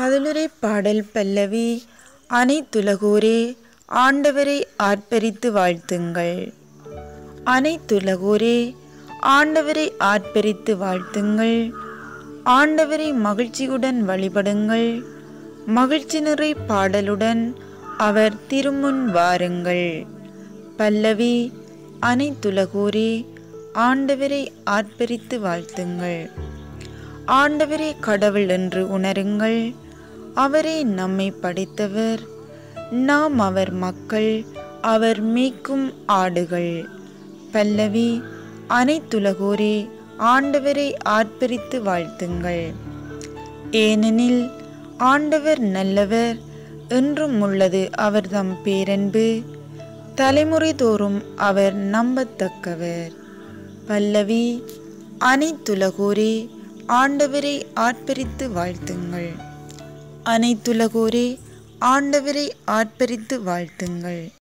பதிலுரை பாடல் பல்லவி. அனைத்துலகோரே ஆண்டவரை ஆர்ப்பரித்து வாழ்த்துங்கள். அனைத்துலகோரே ஆண்டவரை ஆர்ப்பரித்து வாழ்த்துங்கள். ஆண்டவரை மகிழ்ச்சியுடன் வழிபடுங்கள். மகிழ்ச்சி நிறை பாடலுடன் அவர் திருமுன் வாருங்கள். பல்லவி. அனைத்துலகோரே ஆண்டவரை ஆர்ப்பரித்து வாழ்த்துங்கள். ஆண்டவரே கடவுள் என்று உணருங்கள். அவரே நம்மை படைத்தவர். நாம் அவர் மக்கள், அவர் மேய்க்கும் ஆடுகள். பல்லவி. அனைத்துலகோரே ஆண்டவரை ஆர்ப்பரித்து வாழ்த்துங்கள். ஏனெனில் ஆண்டவர் நல்லவர், என்றும் உள்ளது அவர்தம் பேரன்பு. தலைமுறை தோறும் அவர் நம்பத்தக்கவர். பல்லவி. அனைத்துலகோரே ஆண்டவரை ஆர்ப்பரித்து வாழ்த்துங்கள். அனைத்துலகோரே ஆண்டவரை ஆர்ப்பரித்து வாழ்த்துங்கள்.